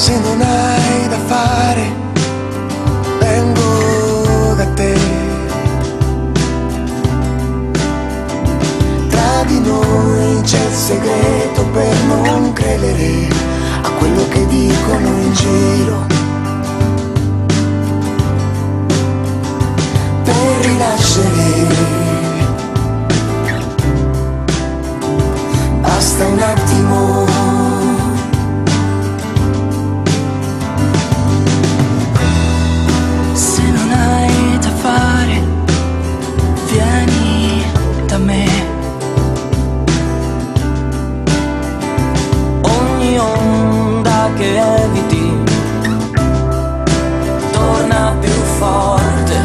Se non hai da fare, vengo da te. Tra di noi c'è il segreto per non credere a quello che dicono in giro, per rinascere basta un attimo. Se non hai da fare, vieni da me. Ogni onda che eviti torna più forte,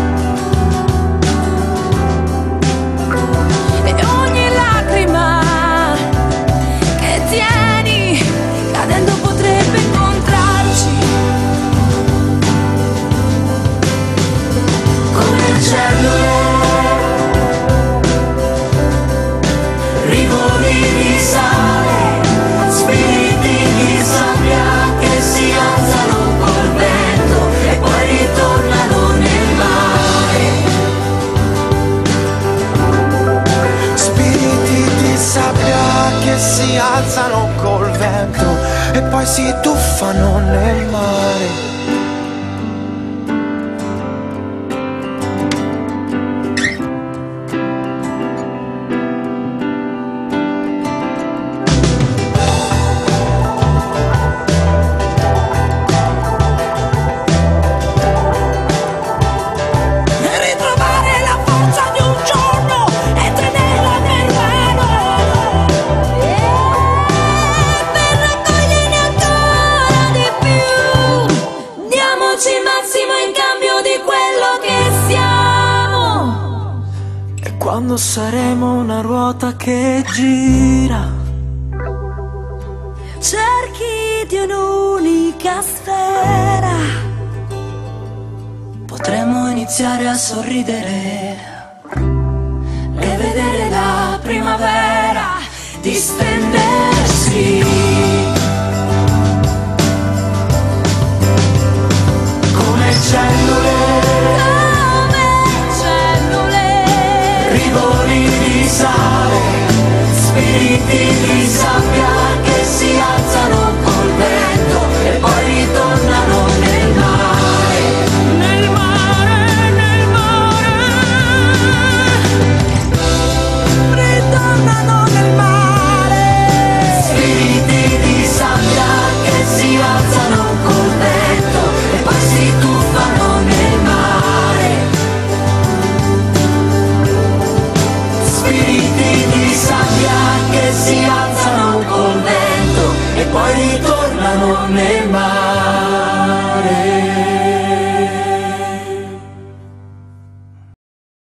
e ogni lacrima che tieni cadendo potrebbe incontrarci. Come cellule, rivoli di sale, spiriti di sabbia che si alzano col vento e poi ritornano nel mare. Spiriti di sabbia che si alzano col vento e poi si tuffano nel mare. Quando saremo una ruota che gira, cerchi di un'unica sfera, potremo iniziare a sorridere e vedere la primavera distendersi.